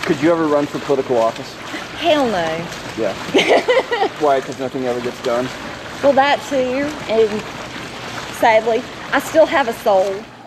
Could you ever run for political office? Hell no. Yeah. Why? Because nothing ever gets done? Well, that too, and sadly, I still have a soul.